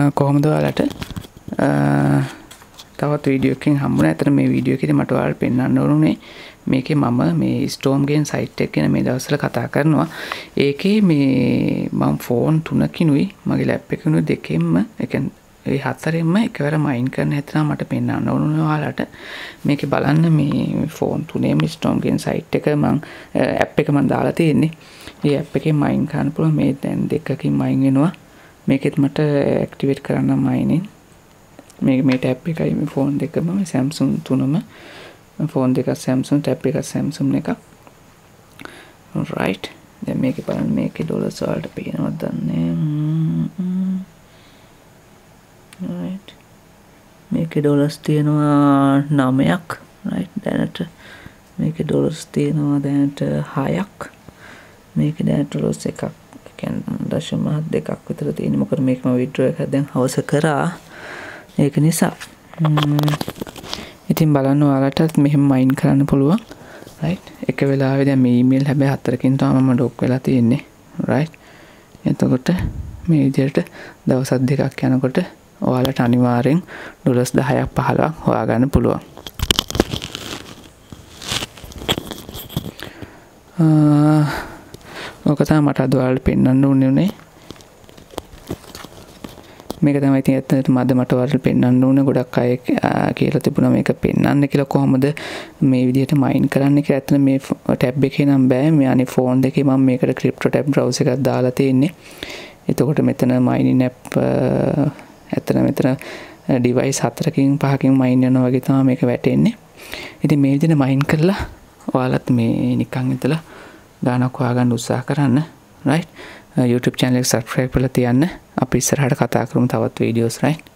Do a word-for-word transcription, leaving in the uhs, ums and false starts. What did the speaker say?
කොහොමද ඔයාලට තවත් වීඩියෝ එකකින් හම්බුණා. ඇත්තට මේ වීඩියෝ එකේදී මට ඔයාලට පෙන්වන්න ඕනුනේ මේකේ මම මේ ස්ටෝම් ගේම් සයිට් එක ගැන මේ දවස්වල කතා කරනවා. ඒකේ මේ මම ෆෝන් තුනකිනුයි මගේ ලැප් එකකිනුයි දෙකෙන්ම ඒ කියන්නේ ඒ හතරෙන්ම එකවර මයින් කරන්න හිතනවා මට පෙන්වන්න ඕනුනේ ඔයාලට. මේකේ බලන්න මේ ෆෝන් තුනේම ස්ටෝම් ගේම් සයිට් එක මම ඇප් එක මම දාලා තියෙන්නේ. මේ ඇප් එකෙන් මයින් කරන්න පුළුවන්. මේ දැන් දෙකකින් මයින් වෙනවා. මේකෙත් මට ඇක්ටිවේට් කරන්න මයිනින්. මේ මේ ටැප් එකයි මේ ෆෝන් දෙකම මේ Samsung තුනම ෆෝන් දෙක Samsung ටැප් එක Samsung එක. right. දැන් මේකේ බලන්න මේකේ ඩොලර්ස් වලට පේනවද දන්නේ. right. මේකේ ඩොලර්ස් තියෙනවා නවයක්. right. දැනට මේකේ ඩොලර්ස් තියෙනවා දැනට හයක්. මේකේ දැනට ඩොලර්ස් එකක් කියන්නේ දශම දෙකක් විතර තියෙන. මොකද මේක මම විඩ්‍රෝ එක දැන් හවස කරා. ඒක නිසා ඉතින් බලන්න ඔයාලටත් මෙහෙම මයින් කරන්න පුළුවන්. right. එක වෙලාවෙ දැන් මේ ඊමේල් හැබැයි හතරකින් තමයි මම ඩොක් වෙලා තියෙන්නේ. right. එතකොට මේ විදිහට දවස් දෙකක් යනකොට ඔයාලට අනිවාර්යෙන් ඩොලර්ස් දහයක් පහළොවක් හොයාගන්න පුළුවන්. ඔක තමයි මට අද ඔයාලට පෙන්වන්න ඕනේ. මේක තමයි ඉතින් ඇත්තටම අද මට ඔයාලට පෙන්වන්න ඕනේ. ගොඩක් අය කියලා තිබුණා මේක පෙන්වන්න කියලා කොහොමද මේ විදිහට මයින් කරන්න කියලා. ඇත්තට මේ ටැබ් එකේ නම් බෑ. මේ අනේ ෆෝන් දෙකේ මම මේකට ක්‍රිප්ටෝ ටැබ් බ්‍රවුසර් එකක් දාලා තියෙන්නේ. එතකොට මෙතන මයිනින් ඇප් ඇත්තට මෙතන ඩිවයිස් හතරකින් පහකින් මයින් යනවා වගේ තමයි මේක වැටෙන්නේ. ඉතින් මේ විදිහට මයින් කරලා ඔයාලත් මේ නිකන් ඉතලා ගානක් හොයාගන්න උත්සාහ කරන්න. right. YouTube channel එක subscribe කරලා තියන්න. අපි ඉස්සරහට කතා කරමු තවත් videos. right.